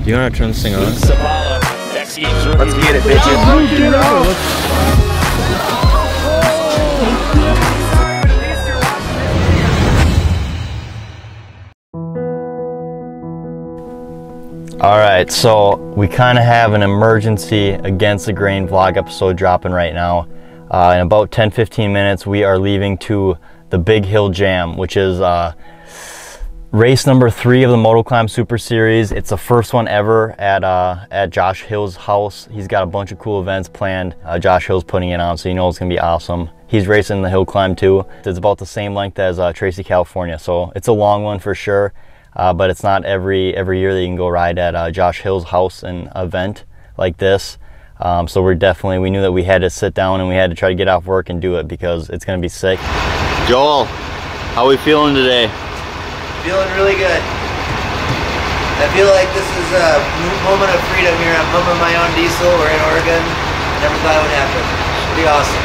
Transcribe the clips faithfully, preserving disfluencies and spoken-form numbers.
You wanna turn this thing on? Cipala, X Games rookie. Let's get it, bitches. Get it out. All right, so we kind of have an emergency against the grain vlog episode dropping right now. Uh, in about ten fifteen minutes, we are leaving to the Big Hill Jam, which is uh, race number three of the Motoclimb Super Series. It's the first one ever at uh, at Josh Hill's house. He's got a bunch of cool events planned. Uh, Josh Hill's putting it on, so you know it's gonna be awesome. He's racing the hill climb too. It's about the same length as uh, Tracy, California, so it's a long one for sure. Uh, but it's not every every year that you can go ride at uh, Josh Hill's house and event like this. Um, so we're definitely, we knew that we had to sit down and we had to try to get off work and do it because it's gonna be sick. Joel, how are we feeling today? Feeling really good. I feel like this is a moment of freedom here. I'm pumping my own diesel. We're in Oregon. Never thought it would happen. Pretty awesome.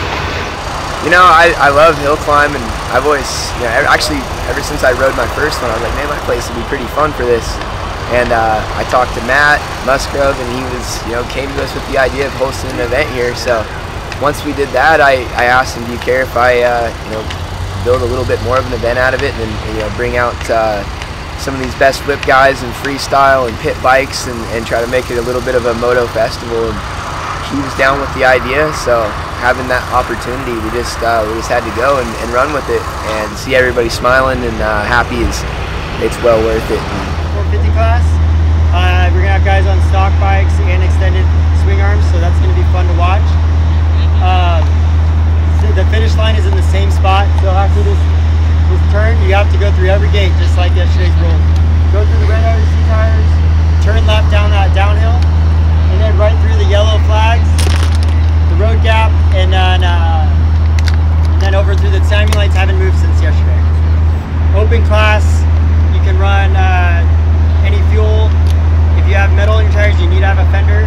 You know, I, I love hill climb, and I've always, you know, actually, ever since I rode my first one, I was like, man, my place would be pretty fun for this. And uh, I talked to Matt Musgrove, and he was, you know, came to us with the idea of hosting an event here. So once we did that, I, I asked him, do you care if I, uh, you know, build a little bit more of an event out of it, and, and you know, bring out uh, some of these best whip guys and freestyle and pit bikes, and, and try to make it a little bit of a moto festival. And he was down with the idea, so having that opportunity, we just uh, we just had to go and, and run with it, and see everybody smiling and uh, happy is it's well worth it. four fifty class. Uh, we're gonna have guys on stock bikes and extended swing arms, so that's gonna be fun to watch. Uh, so the finish line is in the same spot, so after this this turn, you have to go through every gate, just like yesterday's roll. Go through the red R C tires, turn left down that downhill, and then right through the yellow flags, the road gap, and then uh, and then over through the timing lights. Haven't moved since yesterday. Open class. You can run uh, any fuel. If you have metal in your tires, you need to have a fender.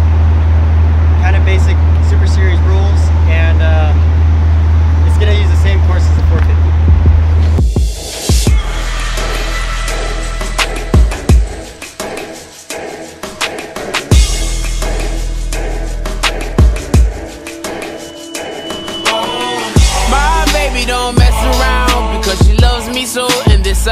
Kind of basic Super Series rules, and uh, it's going to use the same course as the four fifty. My baby don't mess around because she loves me so, and this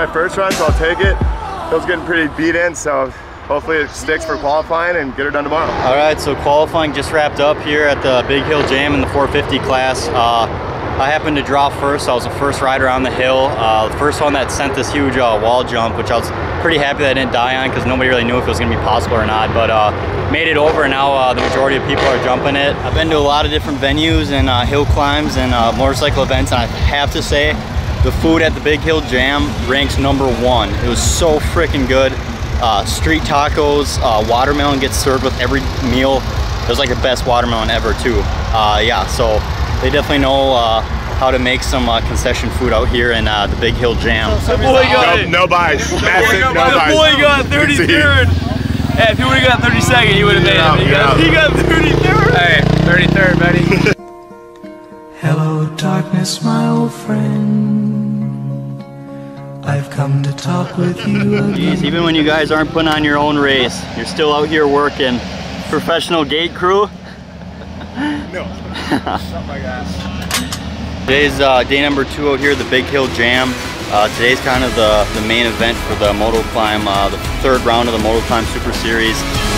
first run, so I'll take it. Hill's getting pretty beat in, so hopefully it sticks for qualifying and get her done tomorrow. All right, so qualifying just wrapped up here at the Big Hill Jam in the four fifty class. Uh, I happened to draw first, so I was the first rider on the hill. Uh, the first one that sent this huge uh, wall jump, which I was pretty happy that I didn't die on because nobody really knew if it was gonna be possible or not, but uh, made it over, and now uh, the majority of people are jumping it. I've been to a lot of different venues and uh, hill climbs and uh, motorcycle events, and I have to say, the food at the Big Hill Jam ranks number one. It was so freaking good. Uh, street tacos, uh, watermelon gets served with every meal. It was like the best watermelon ever too. Uh, yeah, so they definitely know uh, how to make some uh, concession food out here in uh, the Big Hill Jam. The boy got No, no buys. Massive no buys. The boy got thirty-third. Hey, if he would have got thirty-second, he would have made Yeah, it. He yeah. got, he got thirty-third. Hey, thirty-third, buddy. Hello, darkness, my old friend. I've come to talk with you again. Jeez, even when you guys aren't putting on your own race, you're still out here working. Professional gate crew. No. Not my guys. Today's uh, day number two out here at the Big Hill Jam. Uh, today's kind of the, the main event for the motoclimb, uh, the third round of the motoclimb Super Series.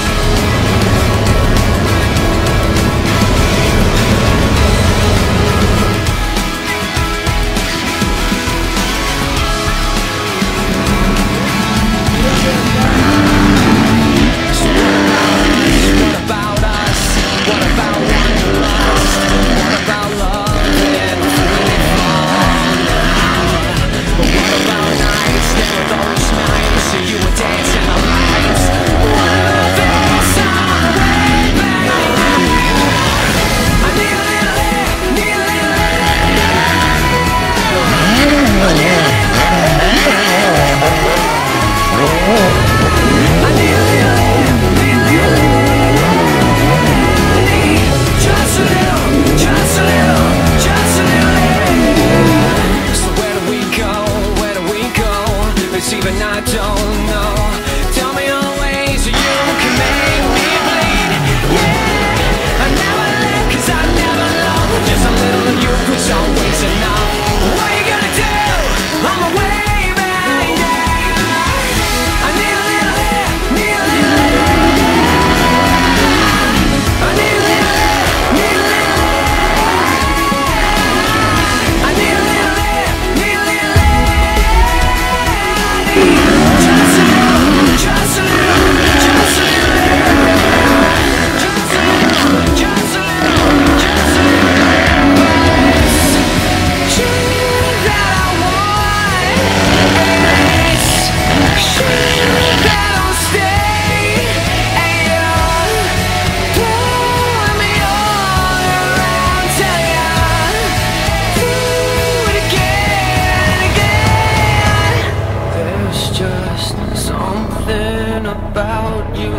About you,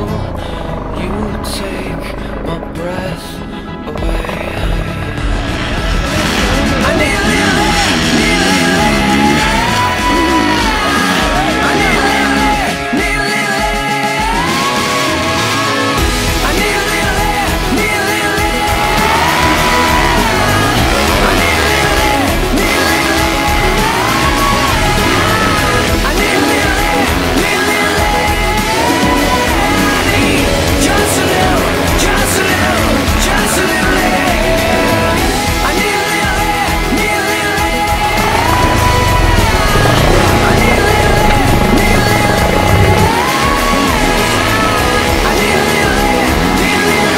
you take my breath away. I need a little air, need a little air. I need a little air, need a little air. I need a little air, need a little air. I need a little air, need a little air. I need a little air, need a little air. Just a little, just a little, just a little air. I need a little air, need a little air. I need a little air, need a little air. I need a little air, need a little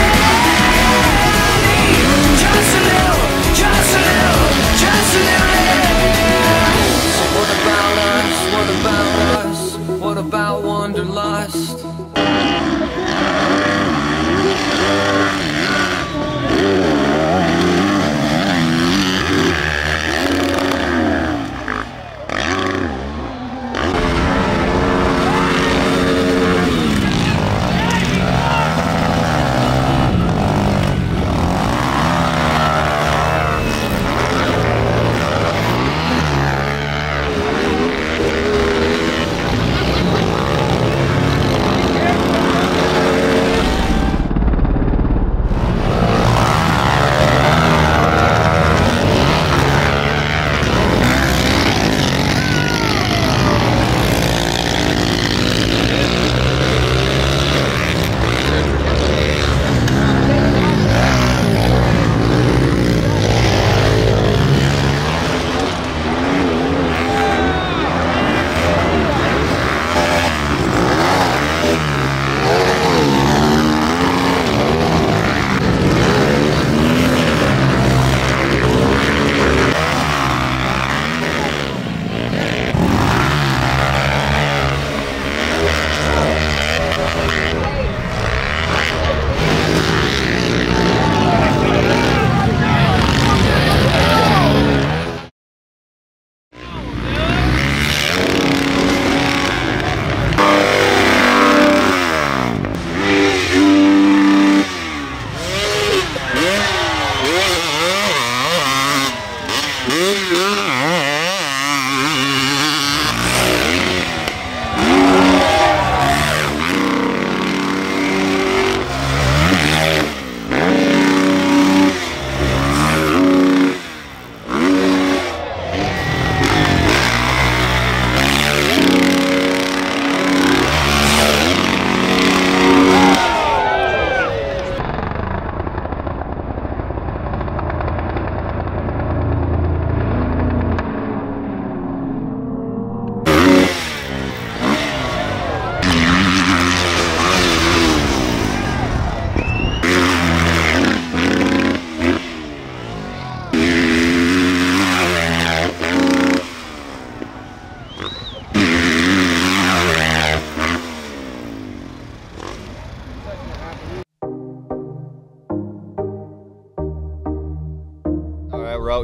air. Just a little, just a little, just a little air. So what about us? What about us? What about wanderlust?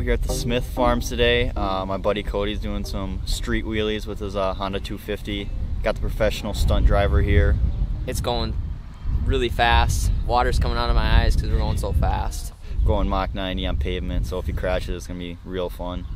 here at the Smith Farms today. Uh, my buddy Cody's doing some street wheelies with his uh, Honda two fifty. Got the professional stunt driver here. It's going really fast. Water's coming out of my eyes because we're going so fast. Going Mach ninety on pavement, so if he crashes, it's gonna be real fun.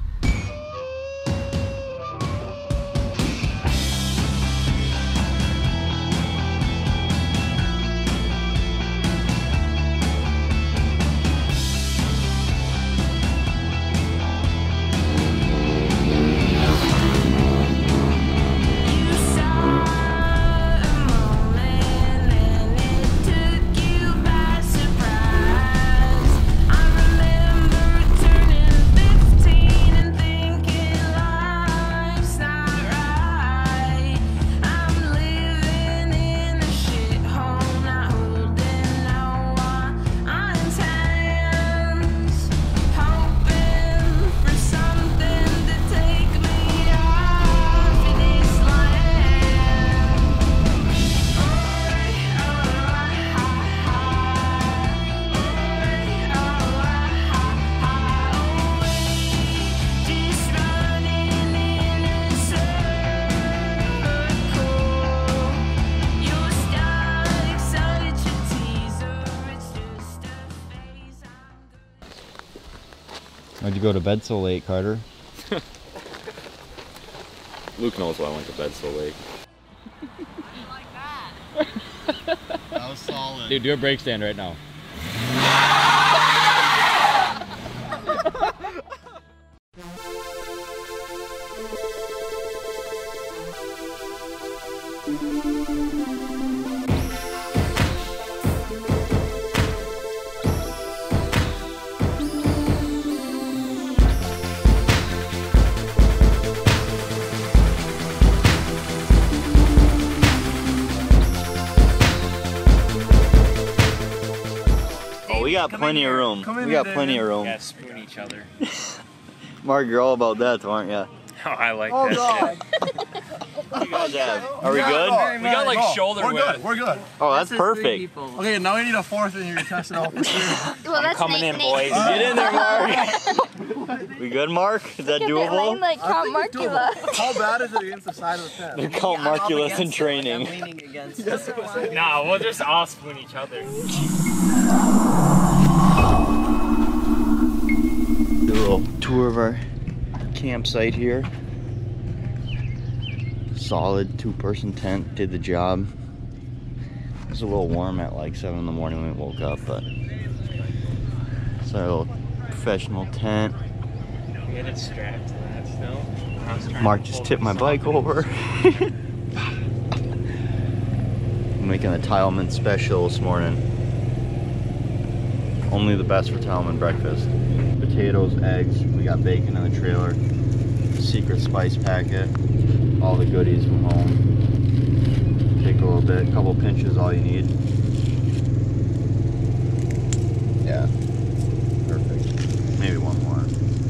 Why'd you go to bed so late, Carter? Luke knows why I went to bed so late. Like that. That was solid. Dude, do a brake stand right now. We got Come plenty of room. Come in We got there. plenty of room. Yeah, spoon each other. Mark, you're all about that, aren't you? Oh, I like Oh that God. What you guys have? Are we good? shit. We got like shoulder We're width. good. We're good. Oh, that's perfect. Okay, now we need a fourth and you're testing out for sure. Well, that's Coming in, boys. Get in there, Mark. We good, Mark? Is that doable? like Count Marcula. How bad is it against the side of the tent? They're called Marculus in training. I'm leaning against Nah, we'll just all spoon each other. Do a little tour of our campsite here. Solid two-person tent, did the job. It was a little warm at like seven in the morning when we woke up, but it's our little professional tent. We had it strapped to that still. I was trying Mark to just pull tipped my this bike off. over. I'm making a Tileman special this morning. Only the best for Tileman breakfast. Potatoes, eggs, we got bacon in the trailer, secret spice packet, all the goodies from home. Take a little bit, a couple pinches, all you need. Yeah, perfect. Maybe one more.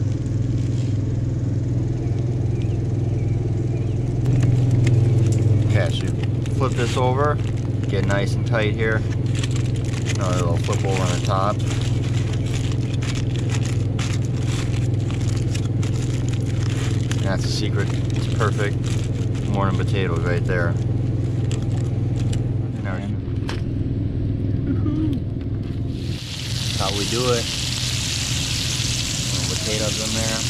Okay, so you flip this over, get nice and tight here. Another little flip over on the top. That's the secret. It's perfect. Morning potatoes right there. That's how we do it. Little potatoes in there.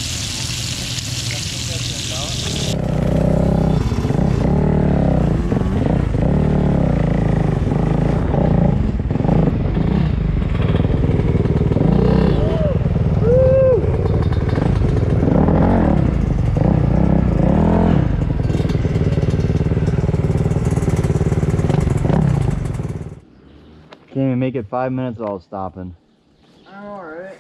Can't even make it five minutes without stopping. Alright.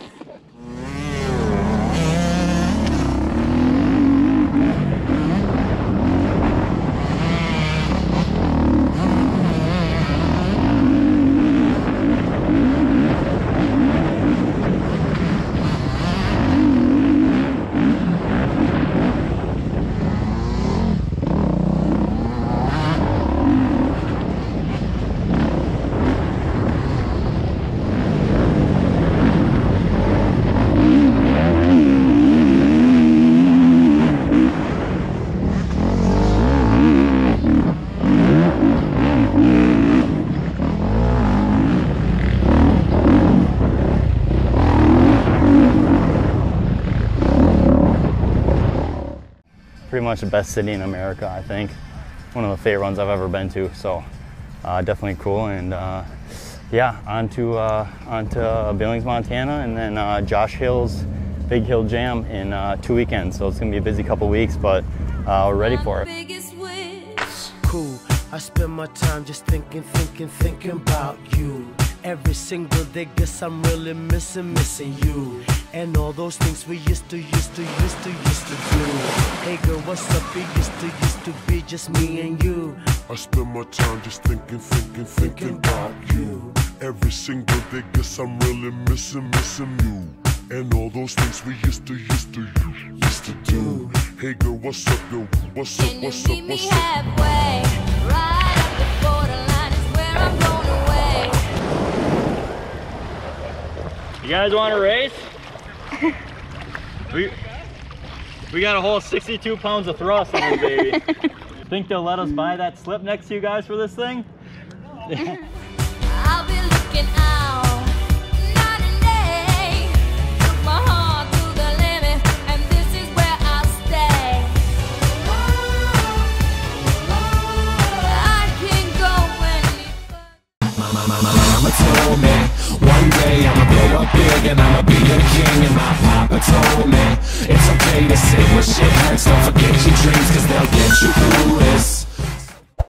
much the best city in America, I think. One of the favorite ones I've ever been to, so uh, definitely cool. And uh, yeah, on to, uh, on to uh, Billings, Montana, and then uh, Josh Hill's Big Hill Jam in uh, two weekends. So it's gonna be a busy couple weeks, but uh, we're ready for it. Cool. I spend my time just thinking, thinking, thinking about you. Every single day, guess I'm really missing, missing you. And all those things we used to, used to, used to, used to do. Hey girl, what's up? It used to, used to be just me and you. I spend my time just thinking, thinking, thinking about you. Every single day, guess I'm really missing, missing you. And all those things we used to, used to, used to do. Hey girl, what's up, girl? What's up, what's up, what's up? Halfway, right up the borderline is where I'm going away. You guys want to race? we, we got a whole sixty-two pounds of thrust on this baby. Think they'll let us buy that slip next to you guys for this thing? I'll be looking out night and day. Took my heart to the limit, and this is where I'll stay. I can go any My, my, my, my mama told me one day I'ma blow up big and I'ma be a king. And my papa told me it's okay to say when shit hurts. Don't forget your dreams, cause they'll get you through this.